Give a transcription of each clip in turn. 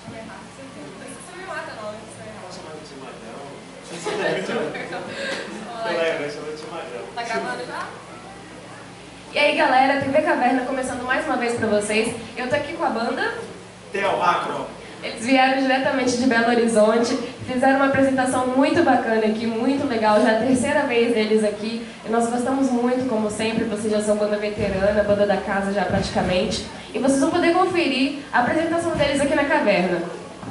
Você me mata, não, isso é errado. Não chamando de Magrão. Galera, chamando de Magrão. Tá gravando já? E aí galera, TV Caverna começando mais uma vez pra vocês. Eu tô aqui com a banda. Theo Macro. Eles vieram diretamente de Belo Horizonte, fizeram uma apresentação muito bacana aqui, muito legal, já é a terceira vez deles aqui. E nós gostamos muito, como sempre, vocês já são banda veterana, banda da casa já praticamente. E vocês vão poder conferir a apresentação deles aqui na Caverna.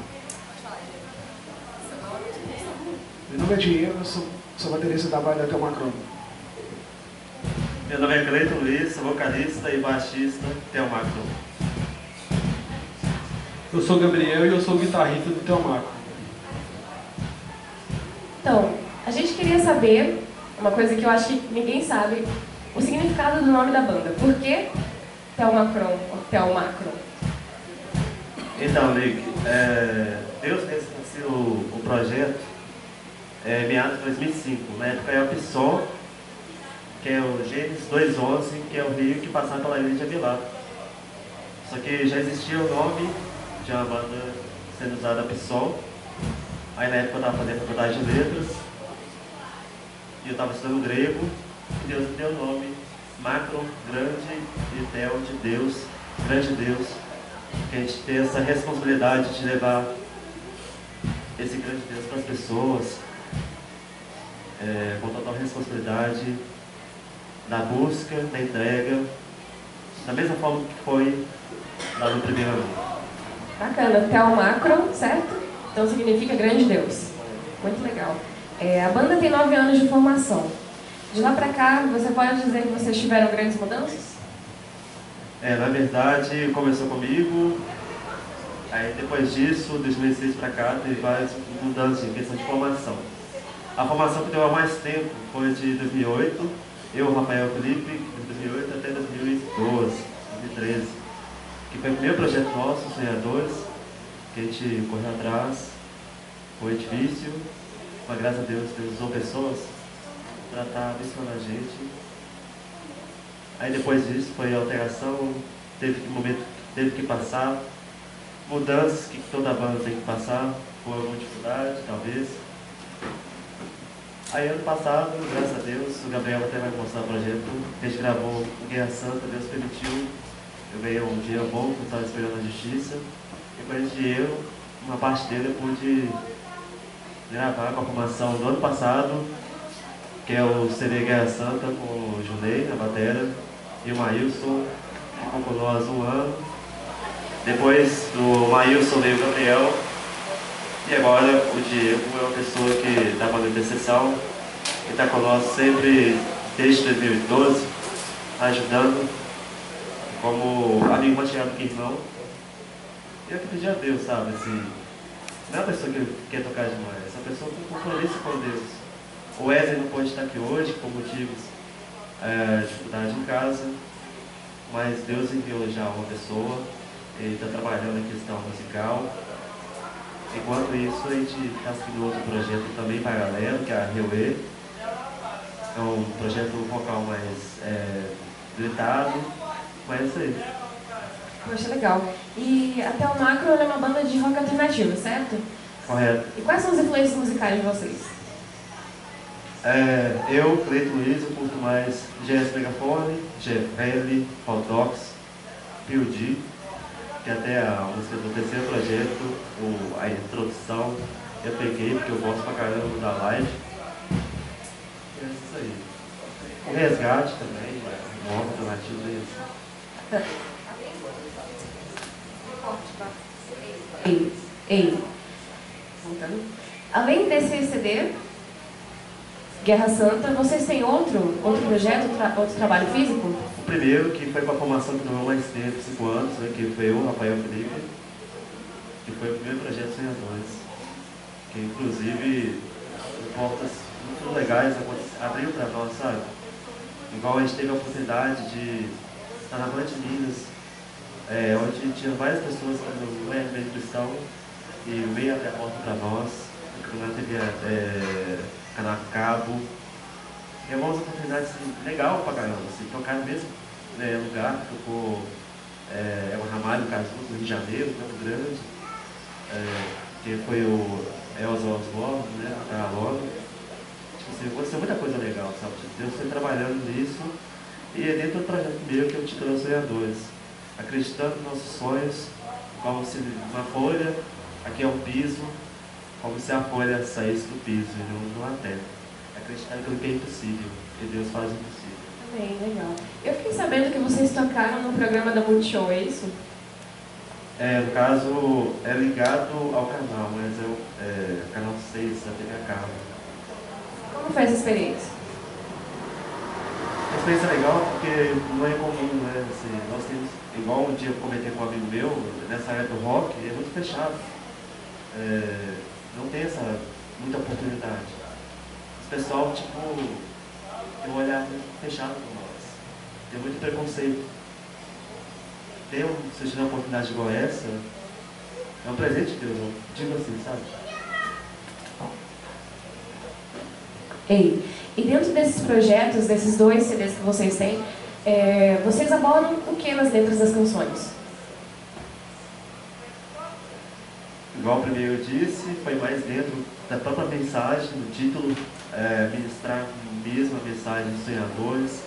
Meu nome é Diego, eu sou baterista da banda Theo Macron. Meu nome é Cleiton Luiz, sou vocalista e baixista Theo Macro. Eu sou o Gabriel e eu sou o guitarrista do Theo Macro. Então, a gente queria saber, uma coisa que eu acho que ninguém sabe, o significado do nome da banda. Por que Theo Macron ou Theo Macro? Então, Nick, Deus fez o projeto em meados de 2005. Na época é o PSOL, que é o Gênesis 211, que é o rio que passava pela ilha de Avilar. Só que já existia o nome de uma banda sendo usada a PSOL. Aí na época eu estava fazendo faculdade de letras e eu estava estudando grego e Deus me deu o nome Macro, grande, e Theo de Deus, grande Deus. Que a gente tem essa responsabilidade de levar esse grande Deus para as pessoas, com total responsabilidade da busca, da entrega, da mesma forma que foi lá no primeiro ano. Bacana, Theo Macro, certo? Então significa grande Deus. Muito legal. A banda tem 9 anos de formação. De lá pra cá, você pode dizer que vocês tiveram grandes mudanças? Na verdade, começou comigo, aí depois disso, 2006 para cá, teve várias mudanças em questão de formação. A formação que deu há mais tempo foi de 2008, eu, Rafael Felipe, de 2008 até 2012, 2013, que foi o primeiro projeto nosso, Sonhadores, que a gente correu atrás, foi difícil, mas graças a Deus usou pessoas para estar abençoando a gente. Aí depois disso foi alteração, teve que passar, mudanças que toda banda tem que passar, por alguma dificuldade, talvez. Aí ano passado, graças a Deus, o Gabriel até vai mostrar o projeto, a gente gravou o Guerra Santa, Deus permitiu, eu ganhei um dinheiro bom, que eu estava esperando a justiça, e com esse dinheiro, uma parte dele eu pude gravar com a formação do ano passado, que é o CD Guerra Santa, com o Junei na bateria, e o Maílson, que ficou com nós um ano. Depois do Maílson veio o Gabriel, e agora o Diego é uma pessoa que dá uma intercessão, que está conosco sempre desde 2012, ajudando, como amigo mais chegado que irmão. E eu que pedi a Deus, sabe, assim, não é uma pessoa que quer tocar demais, é uma pessoa com compromisso com Deus. O Wesley não pode estar aqui hoje por motivos de dificuldade em casa, mas Deus enviou já uma pessoa, ele está trabalhando em questão musical. Enquanto isso, a gente está seguindo outro projeto também paralelo, que é a Reuê. É um projeto vocal mais gritado, mas é isso aí. Poxa, legal. E a Theo Macro é uma banda de rock alternativo, certo? Correto. E quais são as influências musicais de vocês? Eu, Cleiton Luiz, eu curto mais Jazz Megafone, GFL, Hot PUD, que até a música do terceiro projeto, a introdução, eu peguei porque eu gosto pra caramba da live. E é isso aí. O Resgate também, um rock alternativo desse. Ei. Voltando. Além desse CD, Guerra Santa, vocês têm outro projeto, outro trabalho físico? O primeiro, que foi com a formação que durou mais tempo, 5 anos, né, que foi eu, Rafael Felipe, que foi o primeiro projeto Sonhadores, que inclusive portas muito legais abriu para nós, sabe? Igual a gente teve a oportunidade de estar na Band Minas, onde tinha várias pessoas que não eram meio cristão e veio até a porta para nós, na TV Canal Cabo. É uma oportunidade assim, legal pra caramba, assim, tocar no mesmo lugar que tocou o Ramalho, Casulo, no Rio de Janeiro, Campo Grande. que foi o Elza Osborne, né? A Lola. Tipo assim, aconteceu muita coisa legal, sabe? Deus foi trabalhando nisso. E é dentro do projeto meu que eu titulo Os Sonhadores. Acreditando nos nossos sonhos, como se uma folha, aqui é um piso, como se a folha saísse do piso e não a terra. Acreditar naquilo que é impossível, e Deus faz o impossível. Bem, legal. Eu fiquei sabendo que vocês tocaram no programa da Multishow, é isso? No caso, é ligado ao canal, mas canal 6 da TV a cabo. Como foi essa experiência? A experiência é legal porque não é comum, né? Assim, nós temos, igual um dia eu comentei com um amigo meu, nessa área do rock, é muito fechado. Não tem muita oportunidade. Os pessoal, tipo, tem um olhar fechado com nós. Tem muito preconceito. Se eu tiver uma oportunidade igual essa, é um presente de Deus, eu digo assim, sabe? Ei, e dentro desses projetos, desses 2 CDs que vocês têm, vocês abordam o que nas letras das canções? Igual o primeiro eu disse, foi mais dentro da própria mensagem, do título, ministrar mesmo a mensagem dos sonhadores.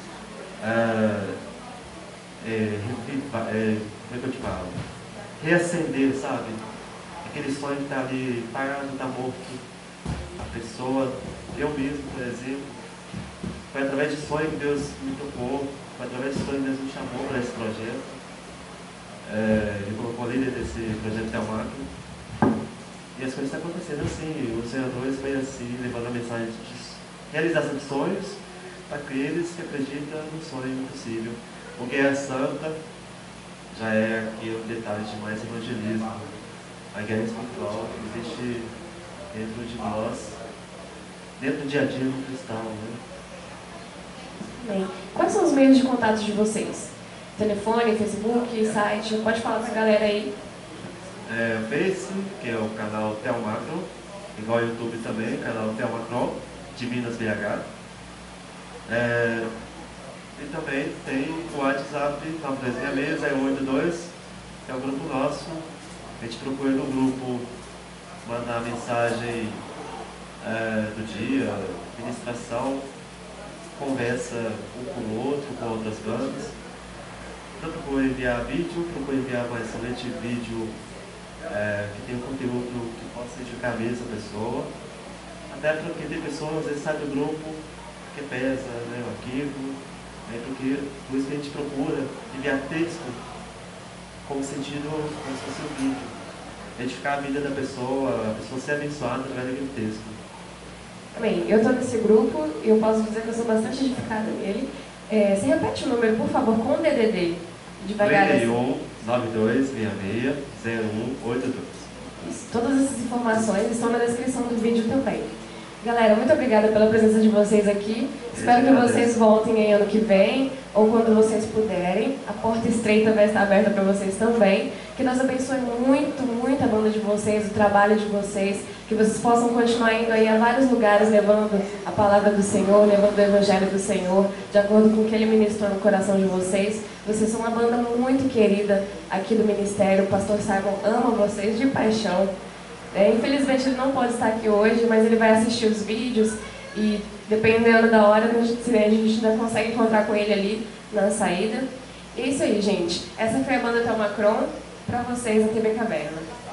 Como é que eu te falo? Reacender, sabe? Aquele sonho que está ali parado, está morto. A pessoa, eu mesmo, por exemplo, foi através de sonho que Deus me tocou, foi através de sonho que Deus me chamou para esse projeto. Ele colocou líder desse projeto Telmaco. E as coisas estão acontecendo assim. Os senadores foi assim, levando a mensagem de realização de sonhos para aqueles que acreditam no sonho impossível. O Guerra Santa já é aqui um detalhe de mais evangelismo. A guerra espiritual existe dentro de nós, dentro do dia a dia do cristão, né? Bem, quais são os meios de contato de vocês? Telefone, Facebook, site? Pode falar pra galera aí. O Face, que é o canal Telmacron, igual o YouTube também, canal Telmacron, de Minas BH. E também tem o WhatsApp 9366-082, que é o grupo nosso. A gente procura no grupo mandar mensagem do dia, ministração, conversa um com o outro, com outras bandas. Então procura enviar vídeo, procura enviar mais somente vídeo que tem um conteúdo que possa edificar a mesma pessoa. Até porque tem pessoas, às vezes, sai do grupo que pesa, né, o arquivo. Porque por isso que a gente procura enviar texto como sentido, como se fosse um vídeo. Edificar a vida da pessoa, a pessoa ser abençoada através daquele texto. Bem, eu estou nesse grupo e eu posso dizer que eu sou bastante edificada nele. Você repete o número, por favor, com o DDD. Devagar. 31 9266 0182. Isso. Todas essas informações estão na descrição do vídeo também. Galera, muito obrigada pela presença de vocês aqui. Espero que vocês voltem aí ano que vem, ou quando vocês puderem. A porta estreita vai estar aberta para vocês também. Que Deus abençoe muito, muito a banda de vocês, o trabalho de vocês. Que vocês possam continuar indo aí a vários lugares, levando a palavra do Senhor, levando o Evangelho do Senhor, de acordo com o que Ele ministrou no coração de vocês. Vocês são uma banda muito querida aqui do Ministério. O pastor Simon ama vocês de paixão. Infelizmente ele não pode estar aqui hoje, mas ele vai assistir os vídeos e dependendo da hora a gente ainda consegue encontrar com ele ali na saída. E é isso aí, gente. Essa foi a banda Telmacron, para vocês na TV Caverna.